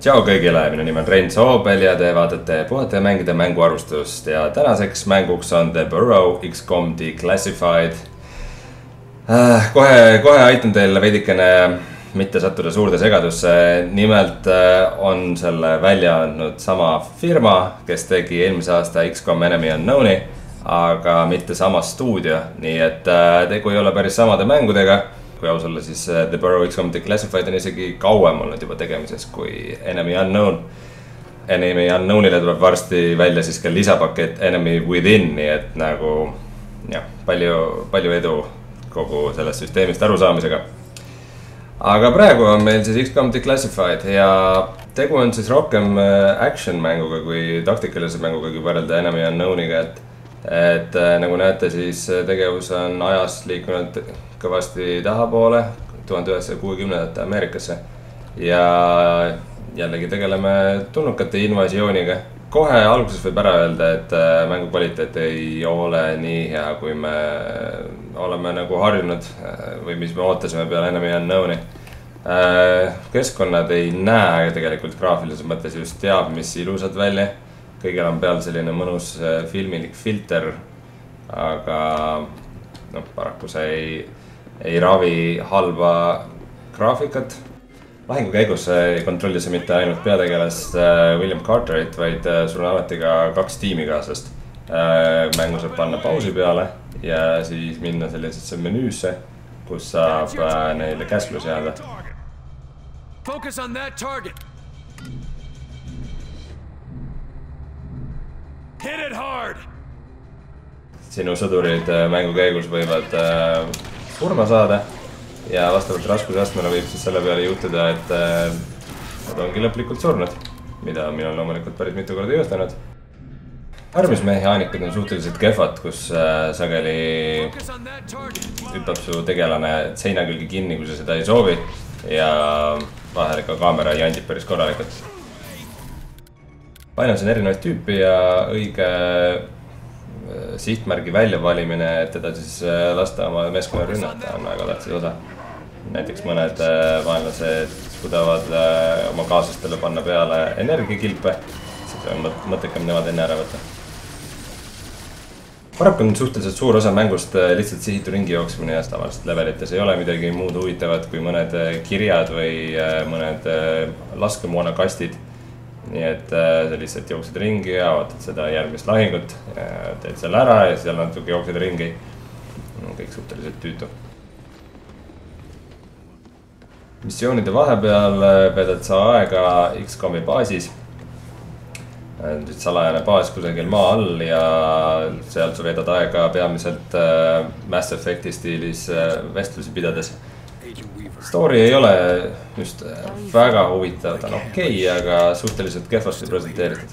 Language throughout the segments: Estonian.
Tšau kõigile, minu nimi on Rein Soobel ja te vaatate Puhata ja mängida mänguarvustust ja tänaseks mänguks on The Burrow XCOM Declassified. Kohe aitan teile veidikene mitte sattuda suurde segadusse. Nimelt on selle välja andnud sama firma, kes tegi eelmise aasta XCOM Enemy Unknown'i, aga mitte sama stuudio, nii et tegu ei ole päris samade mängudega. Kui aus olla, siis The Burrow XCOM Declassified on isegi kauem olnud juba tegemises kui Enemy Unknown. Enemy Unknown'ile tuleb varsti välja siis ka lisapakett Enemy Within, nii et nagu palju edu kogu sellest süsteemist arusaamisega. Aga praegu on meil siis XCOM Declassified ja tegu on siis rohkem action mänguga kui taktikalise mänguga, kui võrrelda Enemy Unknown'iga, et nagu näete, siis tegevus on ajas liikunud kõvasti tahapoole 1960-ndate Ameerikasse ja jällegi tegeleme tulnukate invasiooniga. Kohe alguses võib ära öelda, et mängu kvaliteet ei ole nii hea, kui me oleme nagu harjunud või mis me ootasime peale Enemy Unknown'i. Keskkonnad ei näe tegelikult graafilises mõttes just teab, mis ilusad välja. Kõigil on peal selline mõnus filmilik filter, aga paraku see ei ravi halba graafikat. Lahingu käigus ei kontrolli see mitte ainult peategelast William Carterit, vaid sul on alati ka 2 tiimikaaslast. Mängu saab panna pausi peale ja siis minna sellisesse menüüsse, kus saab neile käsklusi anda. Focus on that target. Hit it hard. Sinu sõdurid mängu käigus võivad surma saada ja vastavalt raskusastmele võib siis selle peale juhtuda, et nad ongi lõplikult surnud, mida minul loomulikult päris mitu korda juhtunud. Armismehaanikad on suhteliselt kehvad, kus sageli hüppab su tegelane seina külge kinni, kui sa seda ei soovi ja vahel ka kaamera jandib päris korralikult. Ainas on erinevaid tüüpi ja õige sihtmärgi väljavalimine, et teda siis lasta oma meeskonna rünnata on väga tähtsas osa. Näiteks mõned vaenlased suudavad oma kaaslastele panna peale energiakilpe, siis on mõttekam nemad enne ära võtta. Paraku on suhteliselt suur osa mängust lihtsalt sihitu ringi jooksmine ja tavaliselt levelites ei ole midagi muud huvitavat kui mõned kirjad või mõned laskemoonakastid. Nii et sa lihtsalt jooksed ringi ja vaatad seda järgmist lahingut, teed selle ära ja seal natuke jooksed ringi. Kõik suhteliselt tüütu. Missioonide vahepeal veedad sa aega XCOM'i baasis. Salajane baas kusagil maa all ja seal sa veedad aega peamiselt Mass Effecti stiilis vestlusi pidades. Story ei ole just väga huvitav, ta on okei, aga suhteliselt kehvasti presenteeritud.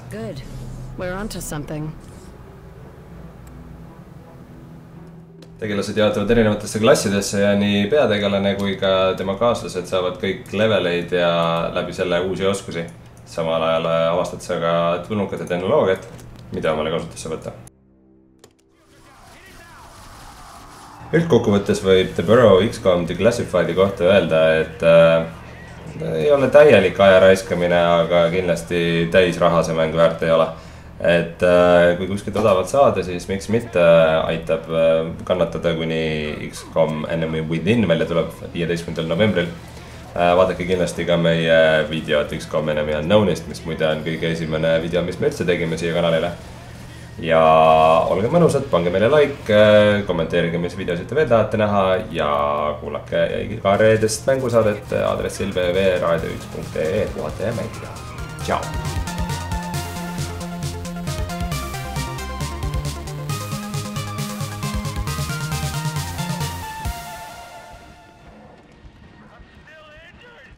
Tegelased jaotuvad erinevatesse klassidesse ja nii peategelane kui ka tema kaaslased saavad kõik leveleid ja läbi selle uusi oskusi. Samal ajal avastad sa ka tulnukate tehnoloogiat, mida omale kasutusse võtta. Üldkokkuvõttes võib The Burrow XCOM Declassified'i kohta öelda, et ei ole täielik aja raiskamine, aga kindlasti täis raha see mäng väärt ei ole. Et kui kuskilt odavalt saada, siis miks mitte aitab kannatada, kuni XCOM Enemy Within välja tuleb 15. novembril. Vaadake kindlasti ka meie videot XCOM Enemy Unknown'ist, mis muide on kõige esimene video, mis me üldse tegime siia kanalile. Ja olge mõnusad, pange meile like, kommenteerige, mis videosid te veel tahate näha ja kuulake iga reedest mängusaadet aadressil www.radio1.ee Puhata ja mängida. Tšau!